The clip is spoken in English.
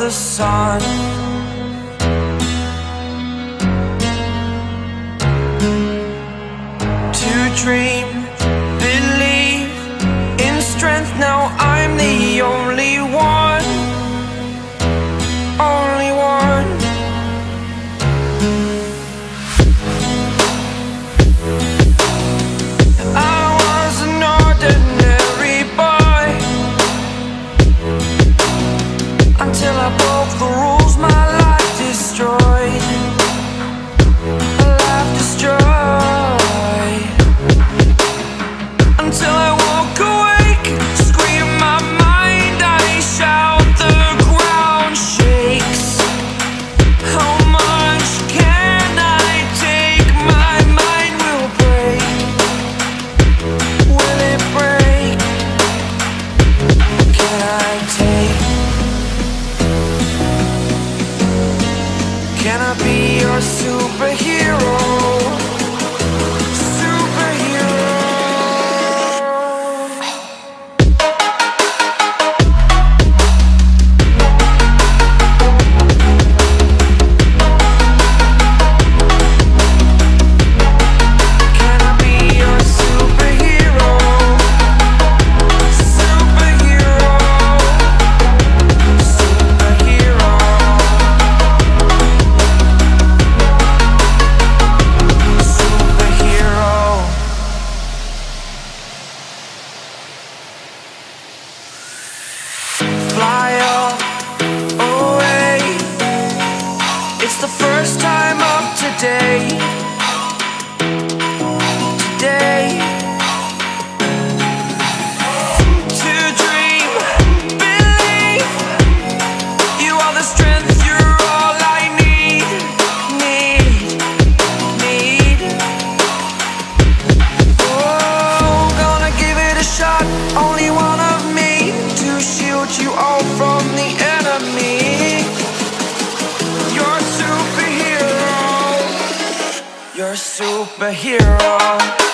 the sun. To dream, believe in strength. Now I'm the only one, only one. I was an ordinary boy until I broke the rules, my life destroyed. A life destroyed. Until I woke awake, scream my mind, I shout, the ground shakes. How much can I take? My mind will break. Will it break? Can I take? Can I be your superhero? Fly away. It's the first time of today. Today. To dream, believe. You are the strength, you're all I need. Oh, gonna give it a shot. Only one of me to shield you all from the enemy. You're a superhero. You're a superhero.